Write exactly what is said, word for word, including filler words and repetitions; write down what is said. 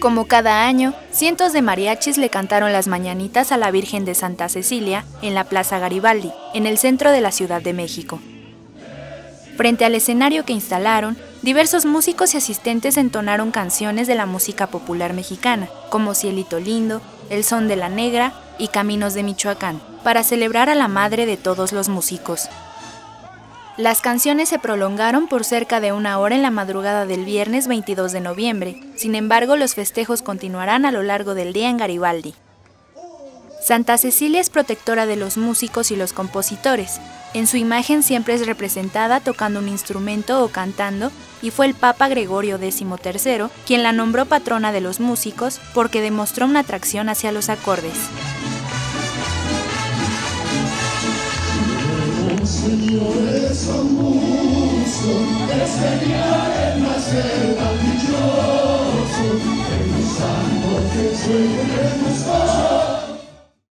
Como cada año, cientos de mariachis le cantaron las mañanitas a la Virgen de Santa Cecilia en la Plaza Garibaldi, en el centro de la Ciudad de México. Frente al escenario que instalaron, diversos músicos y asistentes entonaron canciones de la música popular mexicana, como Cielito Lindo, El Son de la Negra y Caminos de Michoacán, para celebrar a la madre de todos los músicos. Las canciones se prolongaron por cerca de una hora en la madrugada del viernes veintidós de noviembre, sin embargo los festejos continuarán a lo largo del día en Garibaldi. Santa Cecilia es protectora de los músicos y los compositores. En su imagen siempre es representada tocando un instrumento o cantando, y fue el Papa Gregorio décimo tercero quien la nombró patrona de los músicos porque demostró una atracción hacia los acordes. Señores, con gusto, este día en la selva brilloso, pensando que sueño